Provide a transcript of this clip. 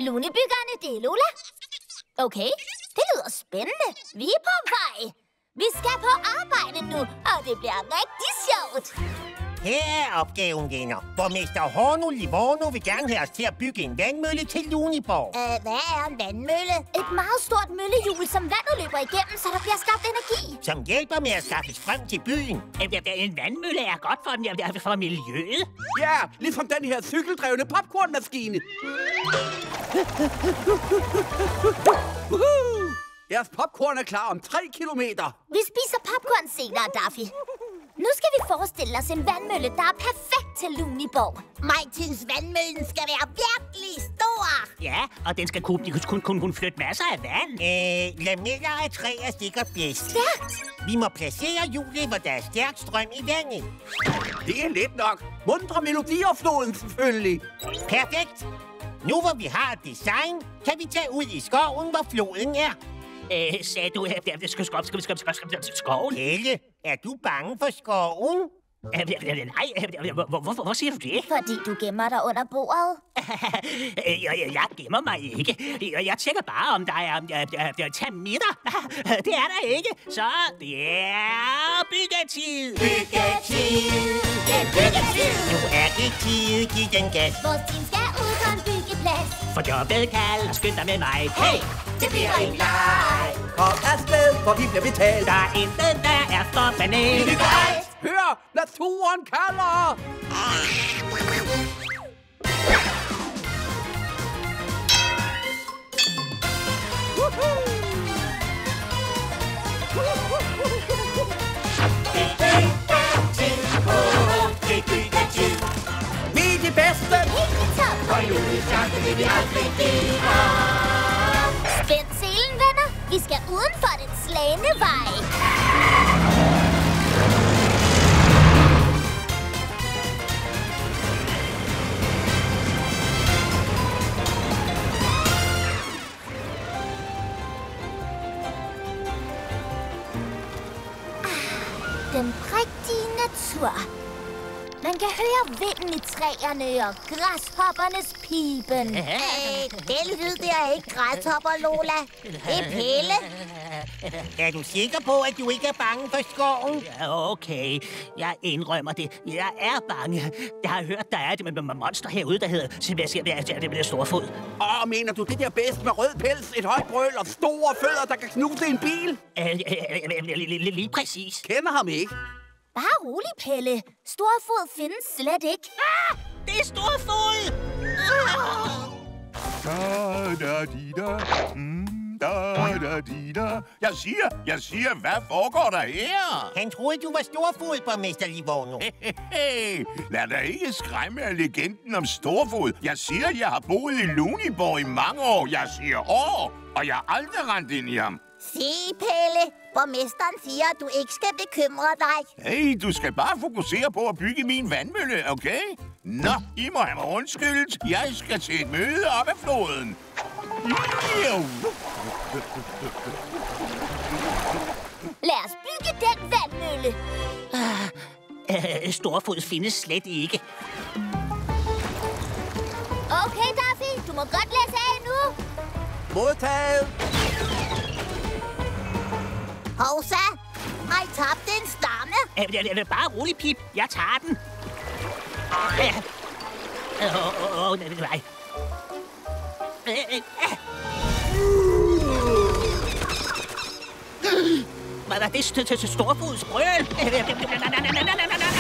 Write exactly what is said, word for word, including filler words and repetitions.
Lunibyggerne, det er Lola. Okay, det lyder spændende. Vi er på vej. Vi skal på arbejde nu, og det bliver rigtig sjovt. Her er opgaven, venner. Borgmester Horno Livorno vil gerne have os til at bygge en vandmølle til Luniborg. Øh, hvad er en vandmølle? Et meget stort møllehjul, som vandet løber igennem, så der bliver skabt energi. Som hjælper med at skaffe strøm til byen. En vandmølle er godt for, for miljøet. Ja, ligesom den her cykeldrevne popcornmaskine. Jeres popcorn er klar om tre kilometer. Vi spiser popcorn senere, Daffy. Nu skal vi forestille os en vandmølle, der er perfekt til Luniborg. Majtins vandmøllen skal være virkelig stor. Ja, og den skal kunne, kunne, kunne, kunne flytte masser af vand. Øh, lameller af træer stikker bedst. Stærkt. Vi må placere hjulet, hvor der er stærk strøm i vandet. Det er let nok. Mundre melodier-floden selvfølgelig. Perfekt. Nu hvor vi har et design, kan vi tage ud i skoven, hvor floden er. Øh, sagde du, at det skal skov, skal vi skal skoven? Helle, er du bange for skoven? Nej, hvorfor hvor siger du det? Fordi du gemmer dig under bordet. jeg, jeg gemmer mig ikke. Jeg tjekker bare, om der er, er termitter. Det er der ikke. Så det er byggetid. Byggetid. Det er byggetid. Nu er det tid, giv den gas. Vores team skal ud på en byggeplads. For jobbet kald og skynd dig med mig. Hey, det bliver en leg. Kom afsted, for vi bliver betalt. Der er intet, der er for banalt. Vi bygger alt. Hør, naturen kalder! Vi er de bedste! Helt i top. Og julechance vil vi aldrig give op. Spænd selen, venner. Vi skal uden for den slagne vej. Den prægtige natur. Man kan høre vinden i træerne og græshoppernes piben. Øh, den lyd, det er ikke græshopper, Lola. Det er Pelle. Er du sikker på, at du ikke er bange for skoven? Ja, okay, jeg indrømmer det. Jeg er bange. Jeg har hørt, der er et monster herude, der hedder Sebastian. Det bliver Storfod. Åh, mener du, det der bedst med rød pels, et højt brøl og store fødder, der kan knuse en bil? Lige præcis. Kender ham ikke. Bare rolig, Pelle. Storfod findes slet ikke. Ah, det er Storfod! Da da di da. Mm, da da di da. Jeg siger, jeg siger, hvad foregår der her? Han troede, du var Storfod, borgmester Livorno. Hey, lad dig ikke skræmme af legenden om Storfod. Jeg siger, jeg har boet i Luniborg i mange år. Jeg siger år, og jeg har aldrig rendt ind i ham. Se, Pelle. Borgmesteren siger, at du ikke skal bekymre dig. Hey, du skal bare fokusere på at bygge min vandmølle, okay? Nå, I må have mig undskyldt. Jeg skal til et møde op ad floden. Lad os bygge den vandmølle. Ah, øh, Storfod findes slet ikke. Okay, Daffy. Du må godt læse af nu. Modtaget. Hovsa, har I tabt en stamme? Øh, øh, bare rolig, Pip. Jeg tager den. Øh, Åh, åh, åh, nej. Hvad er det til Storfods brøl?